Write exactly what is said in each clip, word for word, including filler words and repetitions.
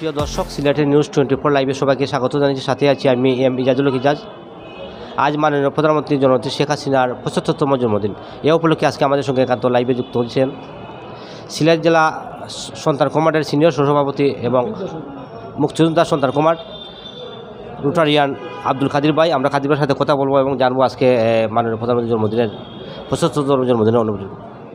প্রিয় দর্শক, সিলেটের নিউজ টোয়েন্টি ফোর লাইভে সবাইকে স্বাগত জানিয়েছি। সাথে আছি আমি এম ইজাজুল ইজাজ। আজ মাননীয় প্রধানমন্ত্রী জননেত্রী শেখ হাসিনার পঁচাত্তরতম জন্মদিন। এ উপলক্ষে আজকে আমাদের সঙ্গে একান্ত লাইভে যুক্ত হচ্ছেন সিলেট জেলা সন্তান কমান্ডের সিনিয়র সহসভাপতি এবং মুক্তিযোদ্ধা সন্তান কমান্ড রোটারিয়ান আব্দুল কাদির ভাই। আমরা কাদির ভাইয়ের সাথে কথা বলবো এবং জানবো আজকে মাননীয় প্রধানমন্ত্রী জন্মদিনের পঁচাত্তরতম জন্মদিনের অনুভূতি।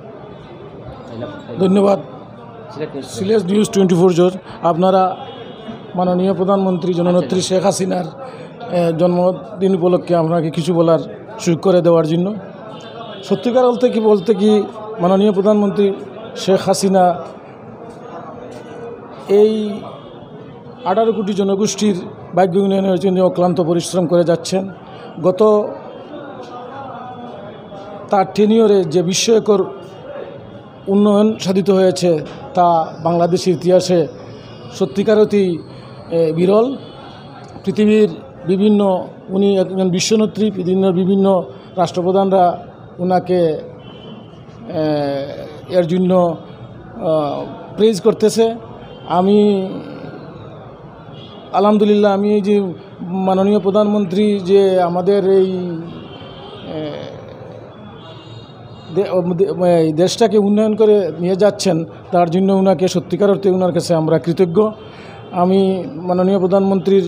ধন্যবাদ সিলেট নিউজ টোয়েন্টি ফোর জোর। আপনারা মাননীয় প্রধানমন্ত্রী জননেত্রী শেখ হাসিনার জন্মদিন উপলক্ষে আপনাকে কিছু বলার সুযোগ করে দেওয়ার জন্য। সত্যিকার বলতে কি বলতে কি মাননীয় প্রধানমন্ত্রী শেখ হাসিনা এই আঠারো কোটি জনগোষ্ঠীর ভাগ্য উন্নয়নের জন্য অক্লান্ত পরিশ্রম করে যাচ্ছেন। গত তার টেনিয়রে যে বিস্ময়কর উন্নয়ন সাধিত হয়েছে তা বাংলাদেশের ইতিহাসে সত্যিকার অতি বিরল। পৃথিবীর বিভিন্ন উনি একজন বিশ্বনেত্রী, পৃথিবীর বিভিন্ন রাষ্ট্রপ্রধানরা ওনাকে এর জন্য প্রেজ করতেছে। আমি আলহামদুলিল্লাহ আমি এই যে মাননীয় প্রধানমন্ত্রী যে আমাদের এই দেশটাকে উন্নয়ন করে নিয়ে যাচ্ছেন তার জন্য ওনাকে সত্যিকার অর্থে ওনার কাছে আমরা কৃতজ্ঞ। আমি মাননীয় প্রধানমন্ত্রীর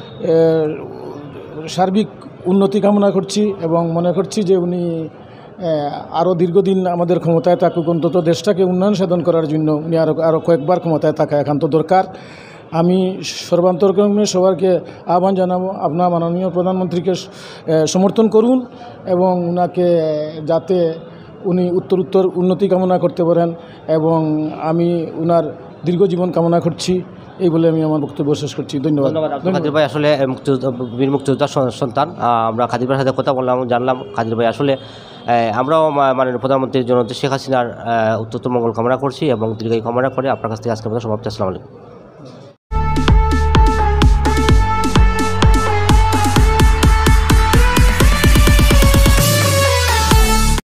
সার্বিক উন্নতি কামনা করছি এবং মনে করছি যে উনি আরও দীর্ঘদিন আমাদের ক্ষমতায় থাকুক। অন্তত দেশটাকে উন্নয়ন সাধন করার জন্য উনি আরও আরও কয়েকবার ক্ষমতায় থাকা একান্ত দরকার। আমি সর্বান্তরক্রমে সবাইকে আহ্বান জানাবো আপনার মাননীয় প্রধানমন্ত্রীকে সমর্থন করুন এবং ওনাকে যাতে উনি উত্তর উত্তর উন্নতি কামনা করতে পারেন এবং আমি ওনার দীর্ঘ জীবন কামনা করছি। এই বলে আমি আমার বক্তব্য শেষ করছি। ধন্যবাদ। কাদির ভাই আসলে মুক্তিযোদ্ধা বীর মুক্তিযোদ্ধার সন্তান। আমরা কাদির ভাইয়ের সাথে কথা বললাম, জানলাম কাদির ভাই আসলে আমরাও মাননীয় প্রধানমন্ত্রীর জন্য শেখ হাসিনার উত্তরোত্তর মঙ্গল কামনা করছি এবং দীর্ঘায়ু কামনা করে আপনার কাছ থেকে আজকে সমাপ্তি। আসসালামু আলাইকুম।